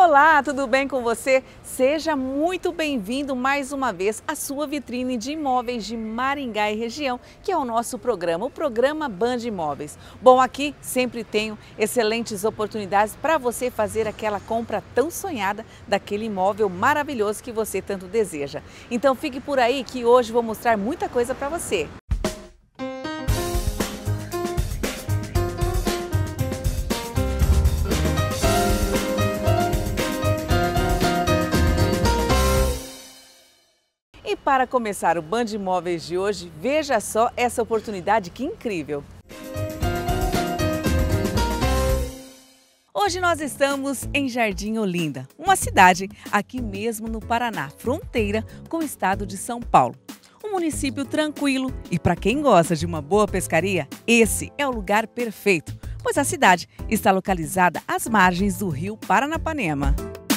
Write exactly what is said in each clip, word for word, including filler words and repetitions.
Olá, tudo bem com você? Seja muito bem-vindo mais uma vez à sua vitrine de imóveis de Maringá e região, que é o nosso programa, o programa Band Imóveis. Bom, aqui sempre tenho excelentes oportunidades para você fazer aquela compra tão sonhada daquele imóvel maravilhoso que você tanto deseja. Então fique por aí que hoje vou mostrar muita coisa para você. E para começar o Band Imóveis de hoje, veja só essa oportunidade que incrível! Hoje nós estamos em Jardim Olinda, uma cidade aqui mesmo no Paraná, fronteira com o estado de São Paulo. Um município tranquilo e para quem gosta de uma boa pescaria, esse é o lugar perfeito, pois a cidade está localizada às margens do rio Paranapanema.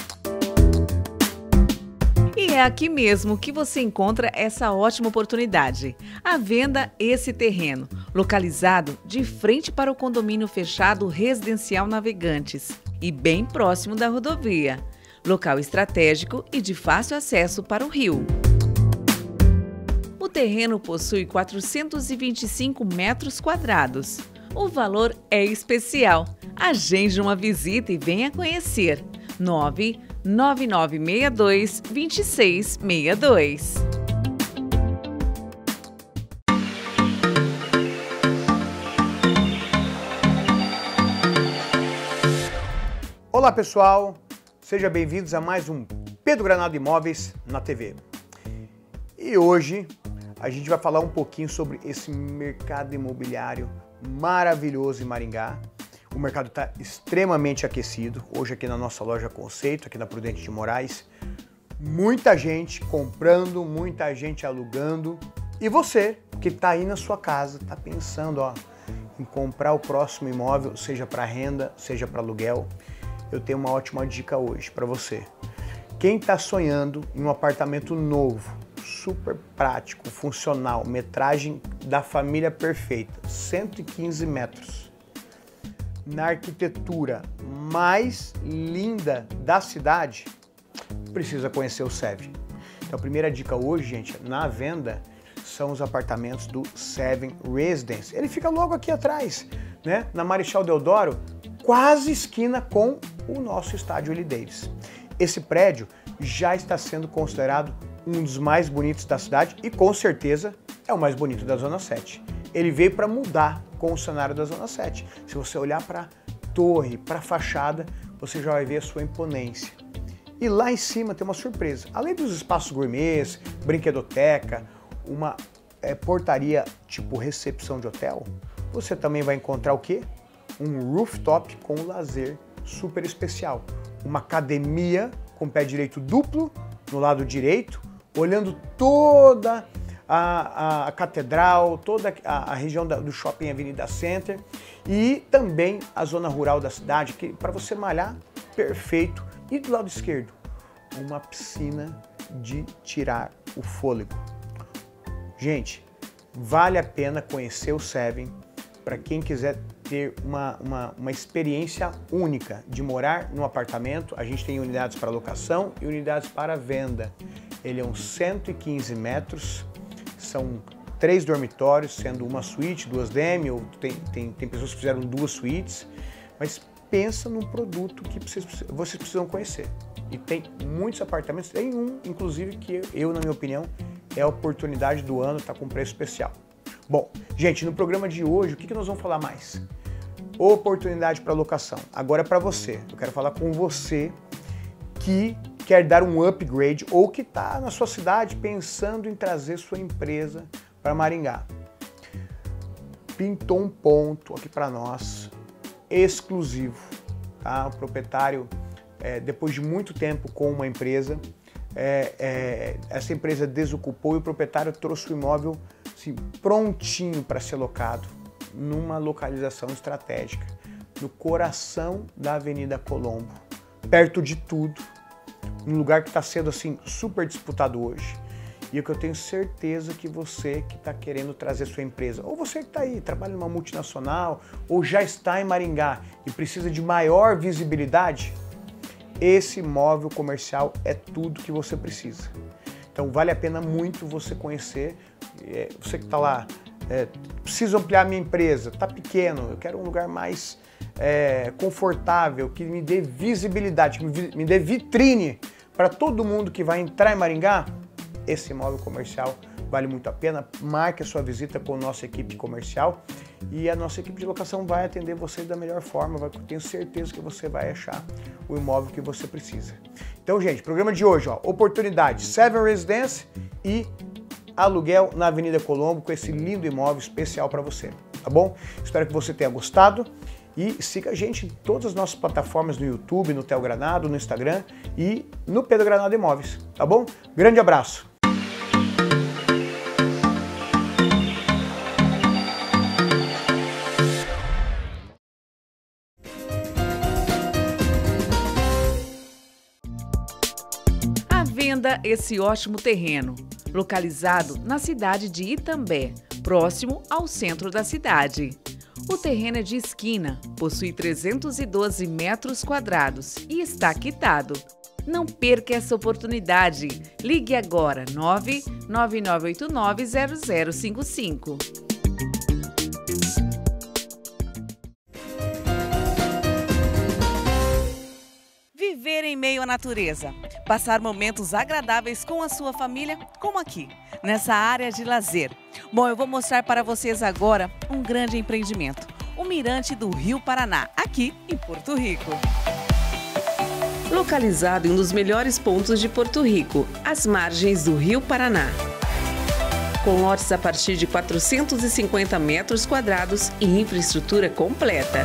E é aqui mesmo que você encontra essa ótima oportunidade. À venda esse terreno, localizado de frente para o condomínio fechado residencial Navegantes e bem próximo da rodovia. Local estratégico e de fácil acesso para o rio. O terreno possui quatrocentos e vinte e cinco metros quadrados. O valor é especial. Agende uma visita e venha conhecer. nove nove nove seis dois, dois seis seis dois. Olá pessoal, sejam bem-vindos a mais um Pedro Granado Imóveis na T V. E hoje a gente vai falar um pouquinho sobre esse mercado imobiliário maravilhoso em Maringá. O mercado está extremamente aquecido, hoje aqui na nossa loja Conceito, aqui na Prudente de Moraes. Muita gente comprando, muita gente alugando. E você que está aí na sua casa, está pensando ó, em comprar o próximo imóvel, seja para renda, seja para aluguel, eu tenho uma ótima dica hoje para você. Quem está sonhando em um apartamento novo, super prático, funcional, metragem da família perfeita, cento e quinze metros, na arquitetura mais linda da cidade, precisa conhecer o Seven. Então a primeira dica hoje, gente, na venda, são os apartamentos do Seven Residence. Ele fica logo aqui atrás, né? Na Marechal Deodoro, quase esquina com o nosso estádio Willie Davis. Esse prédio já está sendo considerado um dos mais bonitos da cidade e com certeza é o mais bonito da Zona sete. Ele veio para mudar com o cenário da Zona sete. Se você olhar para a torre, para a fachada, você já vai ver a sua imponência. E lá em cima tem uma surpresa. Além dos espaços gourmets, brinquedoteca, uma é, portaria tipo recepção de hotel, você também vai encontrar o quê? Um rooftop com lazer super especial. Uma academia com pé direito duplo no lado direito, olhando toda A, a, a catedral, toda a, a região da, do shopping Avenida Center e também a zona rural da cidade, que para você malhar, perfeito. E do lado esquerdo, uma piscina de tirar o fôlego. Gente, vale a pena conhecer o Seven para quem quiser ter uma, uma, uma experiência única de morar num apartamento. A gente tem unidades para locação e unidades para venda. Ele é uns cento e quinze metros. São três dormitórios, sendo uma suíte, duas D M, ou tem, tem, tem pessoas que fizeram duas suítes, mas pensa num produto que vocês, vocês precisam conhecer. E tem muitos apartamentos, tem um, inclusive, que eu, eu, na minha opinião, é a oportunidade do ano, está com preço especial. Bom, gente, no programa de hoje, o que, que nós vamos falar mais? Oportunidade para locação. Agora é para você, eu quero falar com você que quer dar um upgrade ou que está na sua cidade pensando em trazer sua empresa para Maringá. Pintou um ponto aqui para nós, exclusivo. Tá? O proprietário, é, depois de muito tempo com uma empresa, é, é, essa empresa desocupou e o proprietário trouxe o imóvel assim, prontinho para ser locado, numa localização estratégica, no coração da Avenida Colombo, perto de tudo, um lugar que está sendo assim super disputado hoje. E o que eu tenho certeza que você que está querendo trazer sua empresa, ou você que está aí, trabalha numa multinacional, ou já está em Maringá e precisa de maior visibilidade, esse imóvel comercial é tudo que você precisa. Então vale a pena muito você conhecer. Você que está lá, é, preciso ampliar minha empresa, está pequeno, eu quero um lugar mais é, confortável, que me dê visibilidade, que me dê vitrine para todo mundo que vai entrar em Maringá. Esse imóvel comercial vale muito a pena. Marque a sua visita com a nossa equipe comercial e a nossa equipe de locação vai atender você da melhor forma. Eu tenho certeza que você vai achar o imóvel que você precisa. Então, gente, programa de hoje, ó, oportunidade Seven Residence e aluguel na Avenida Colombo com esse lindo imóvel especial para você, tá bom? Espero que você tenha gostado e siga a gente em todas as nossas plataformas no YouTube, no Theo Granado, no Instagram e no Pedro Granado Imóveis, tá bom? Grande abraço! Venda esse ótimo terreno, localizado na cidade de Itambé, próximo ao centro da cidade. O terreno é de esquina, possui trezentos e doze metros quadrados e está quitado. Não perca essa oportunidade. Ligue agora nove nove nove oito nove zero zero cinco cinco. Viver em meio à natureza, passar momentos agradáveis com a sua família, como aqui, nessa área de lazer. Bom, eu vou mostrar para vocês agora um grande empreendimento, o Mirante do Rio Paraná, aqui em Porto Rico. Localizado em um dos melhores pontos de Porto Rico, às margens do Rio Paraná. Com lotes a partir de quatrocentos e cinquenta metros quadrados e infraestrutura completa.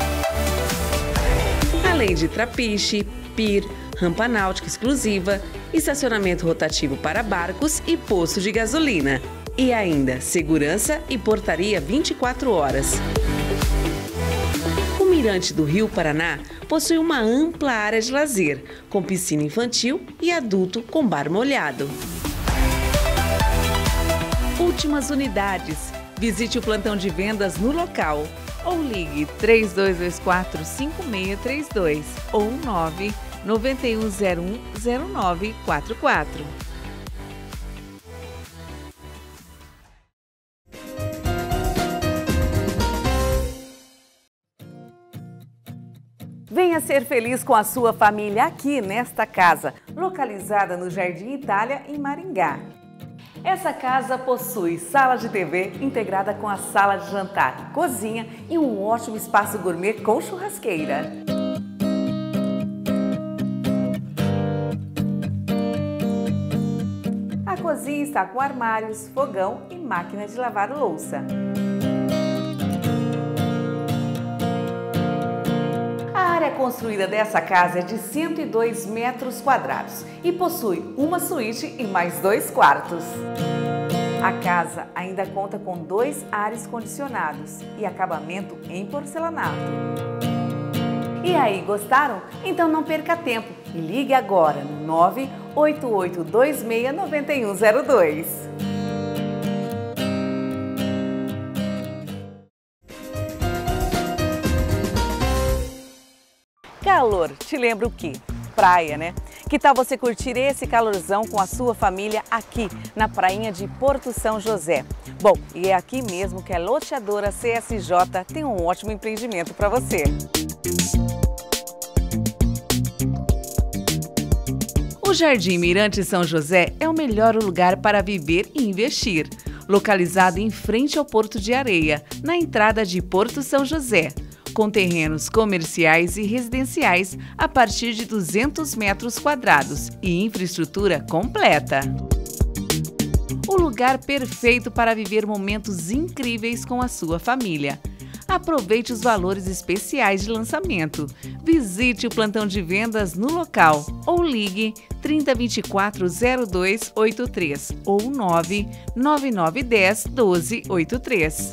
Além de trapiche, pier, rampa náutica exclusiva, estacionamento rotativo para barcos e posto de gasolina. E ainda segurança e portaria vinte e quatro horas. O Mirante do Rio Paraná possui uma ampla área de lazer, com piscina infantil e adulto com bar molhado. Últimas unidades. Visite o plantão de vendas no local ou ligue três dois dois quatro, cinco seis três dois ou nove nove um zero um zero nove quatro quatro. Venha ser feliz com a sua família aqui nesta casa, localizada no Jardim Itália, em Maringá. Essa casa possui sala de T V integrada com a sala de jantar, cozinha e um ótimo espaço gourmet com churrasqueira. A cozinha está com armários, fogão e máquina de lavar louça. A área construída dessa casa é de cento e dois metros quadrados e possui uma suíte e mais dois quartos. A casa ainda conta com dois ares condicionados e acabamento em porcelanato. E aí, gostaram? Então não perca tempo e ligue agora no nove oito oito dois seis nove um zero dois. Calor, te lembra o quê? Praia, né? Que tal você curtir esse calorzão com a sua família aqui na prainha de Porto São José? Bom, e é aqui mesmo que a loteadora C S J tem um ótimo empreendimento para você. O Jardim Mirante São José é o melhor lugar para viver e investir. Localizado em frente ao Porto de Areia, na entrada de Porto São José, com terrenos comerciais e residenciais a partir de duzentos metros quadrados e infraestrutura completa. O lugar perfeito para viver momentos incríveis com a sua família. Aproveite os valores especiais de lançamento. Visite o plantão de vendas no local ou ligue trinta, vinte e quatro, zero dois oito três ou nove nove nove um zero, doze oitenta e três.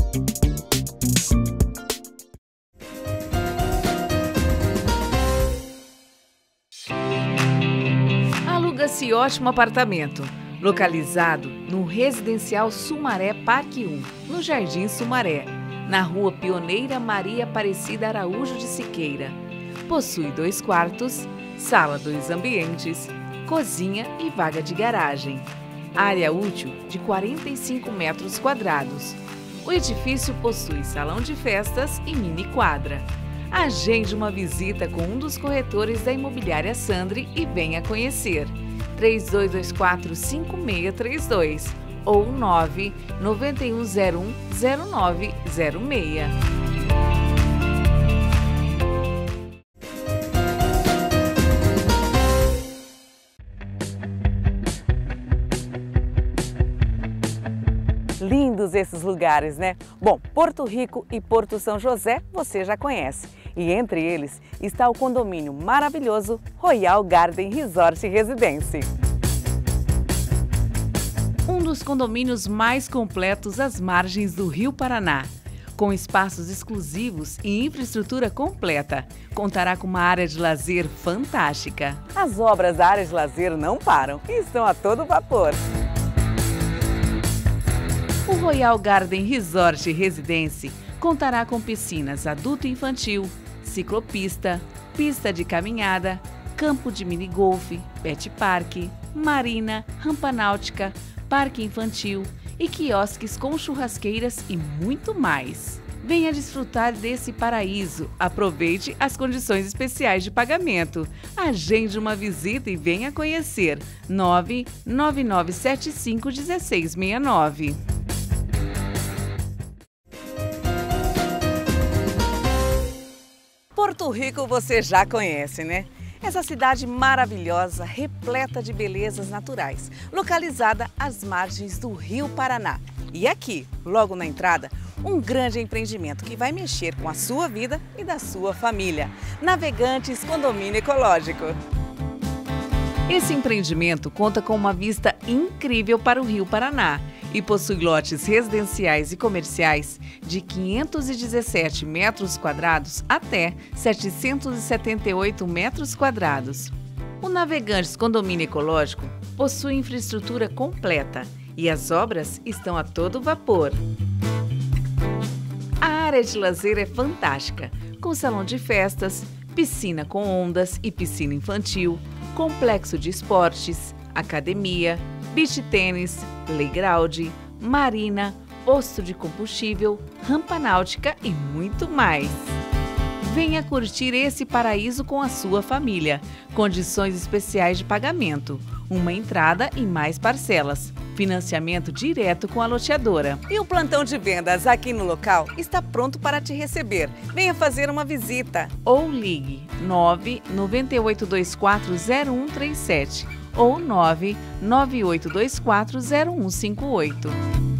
Aluga-se ótimo apartamento, localizado no Residencial Sumaré Parque um, no Jardim Sumaré, na Rua Pioneira Maria Aparecida Araújo de Siqueira. Possui dois quartos, sala dois ambientes, cozinha e vaga de garagem. Área útil de quarenta e cinco metros quadrados. O edifício possui salão de festas e mini quadra. Agende uma visita com um dos corretores da Imobiliária Sandri e venha conhecer. três dois dois quatro, cinco seis três dois ou nove nove um zero um zero nove zero seis. Lindos esses lugares, né? Bom, Porto Rico e Porto São José você já conhece. E entre eles está o condomínio maravilhoso Royal Garden Resort Residência. Um dos condomínios mais completos às margens do Rio Paraná. Com espaços exclusivos e infraestrutura completa, contará com uma área de lazer fantástica. As obras da área de lazer não param e estão a todo vapor. O Royal Garden Resort Residência contará com piscinas adulto e infantil, ciclopista, pista de caminhada, campo de minigolfe, pet park, marina, rampa náutica, parque infantil e quiosques com churrasqueiras e muito mais. Venha desfrutar desse paraíso. Aproveite as condições especiais de pagamento. Agende uma visita e venha conhecer. nove nove nove sete cinco um seis seis nove. Porto Rico você já conhece, né? Essa cidade maravilhosa, repleta de belezas naturais, localizada às margens do Rio Paraná. E aqui, logo na entrada, um grande empreendimento que vai mexer com a sua vida e da sua família. Navegantes Condomínio Ecológico. Esse empreendimento conta com uma vista incrível para o Rio Paraná e possui lotes residenciais e comerciais de quinhentos e dezessete metros quadrados até setecentos e setenta e oito metros quadrados. O Navegantes Condomínio Ecológico possui infraestrutura completa e as obras estão a todo vapor. A área de lazer é fantástica, com salão de festas, piscina com ondas e piscina infantil, complexo de esportes, academia, beach tênis, playground, marina, posto de combustível, rampa náutica e muito mais. Venha curtir esse paraíso com a sua família. Condições especiais de pagamento, uma entrada e mais parcelas, financiamento direto com a loteadora. E o plantão de vendas aqui no local está pronto para te receber. Venha fazer uma visita ou ligue nove nove oito dois quatro zero um três sete ou nove nove oito dois quatro zero um cinco oito.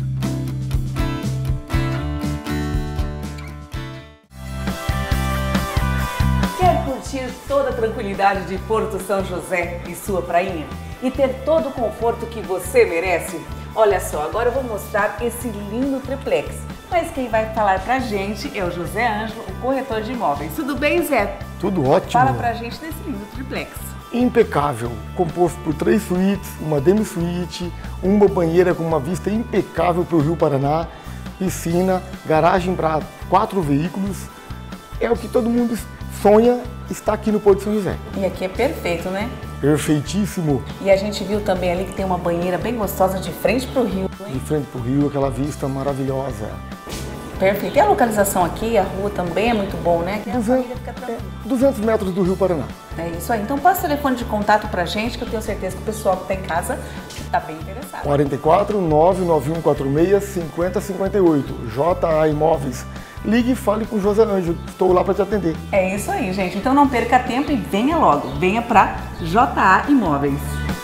Quer curtir toda a tranquilidade de Porto São José e sua prainha? E ter todo o conforto que você merece? Olha só, agora eu vou mostrar esse lindo triplex. Mas quem vai falar pra gente é o José Ângelo, o corretor de imóveis. Tudo bem, Zé? Tudo ótimo. Fala pra gente desse lindo triplex. Impecável, composto por três suítes, uma demi-suíte, uma banheira com uma vista impecável para o Rio Paraná, piscina, garagem para quatro veículos. É o que todo mundo sonha estar aqui no Porto São José. E aqui é perfeito, né? Perfeitíssimo. E a gente viu também ali que tem uma banheira bem gostosa de frente para o rio. Hein? De frente para o rio, aquela vista maravilhosa. Perfeito. E a localização aqui, a rua também é muito bom, né? Que duzentos, fica é, duzentos metros do Rio Paraná. É isso aí. Então passa o telefone de contato pra gente, que eu tenho certeza que o pessoal que está em casa está bem interessado. quarenta e quatro, nove nove um quatro seis, cinco zero cinco oito. J A Imóveis. Ligue e fale com o José Ângelo. Estou lá para te atender. É isso aí, gente. Então não perca tempo e venha logo. Venha para J A Imóveis.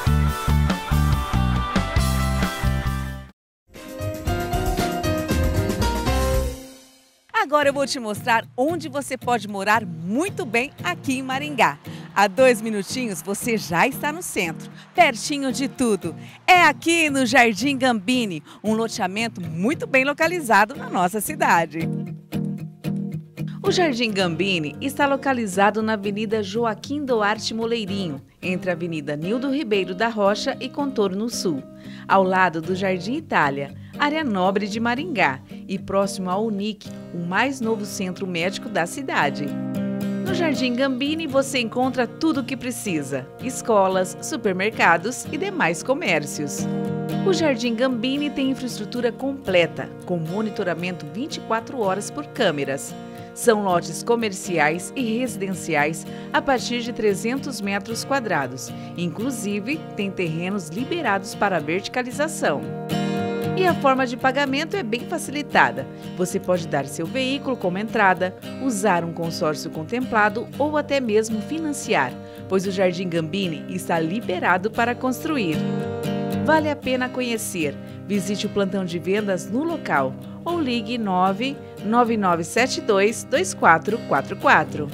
Agora eu vou te mostrar onde você pode morar muito bem aqui em Maringá. Há dois minutinhos você já está no centro, pertinho de tudo. É aqui no Jardim Gambini, um loteamento muito bem localizado na nossa cidade. O Jardim Gambini está localizado na Avenida Joaquim Duarte Moleirinho, entre a Avenida Nildo Ribeiro da Rocha e Contorno Sul, ao lado do Jardim Itália, área nobre de Maringá, e próximo ao Unic, o mais novo centro médico da cidade. No Jardim Gambini você encontra tudo o que precisa: escolas, supermercados e demais comércios. O Jardim Gambini tem infraestrutura completa, com monitoramento vinte e quatro horas por câmeras. São lotes comerciais e residenciais a partir de trezentos metros quadrados. Inclusive, tem terrenos liberados para verticalização. E a forma de pagamento é bem facilitada. Você pode dar seu veículo como entrada, usar um consórcio contemplado ou até mesmo financiar, pois o Jardim Gambini está liberado para construir. Vale a pena conhecer. Visite o plantão de vendas no local ou ligue nove nove nove sete dois, dois quatro quatro quatro.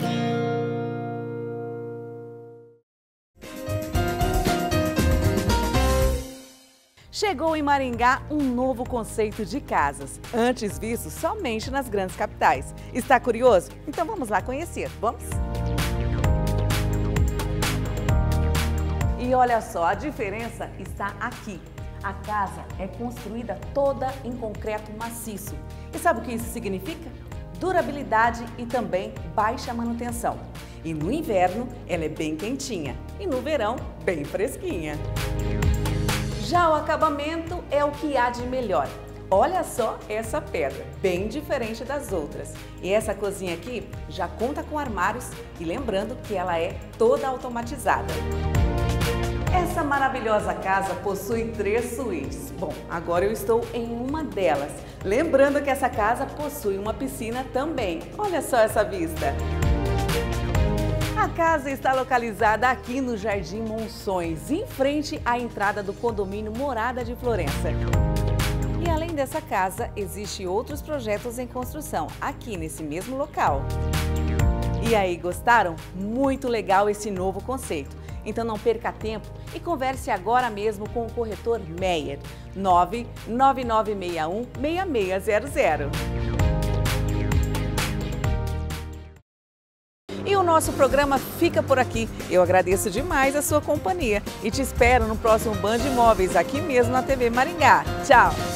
Chegou em Maringá um novo conceito de casas, antes visto somente nas grandes capitais. Está curioso? Então vamos lá conhecer, vamos? E olha só, a diferença está aqui. A casa é construída toda em concreto maciço. E sabe o que isso significa? Durabilidade e também baixa manutenção. E no inverno ela é bem quentinha e no verão bem fresquinha. Já o acabamento é o que há de melhor. Olha só essa pedra, bem diferente das outras. E essa cozinha aqui já conta com armários e lembrando que ela é toda automatizada. Essa maravilhosa casa possui três suítes. Bom, agora eu estou em uma delas. Lembrando que essa casa possui uma piscina também. Olha só essa vista. A casa está localizada aqui no Jardim Monções, em frente à entrada do condomínio Morada de Florença. E além dessa casa, existem outros projetos em construção aqui nesse mesmo local. E aí, gostaram? Muito legal esse novo conceito. Então não perca tempo e converse agora mesmo com o corretor Meyer, nove nove nove seis um, seis seis zero zero. E o nosso programa fica por aqui. Eu agradeço demais a sua companhia e te espero no próximo Band Imóveis, aqui mesmo na T V Maringá. Tchau!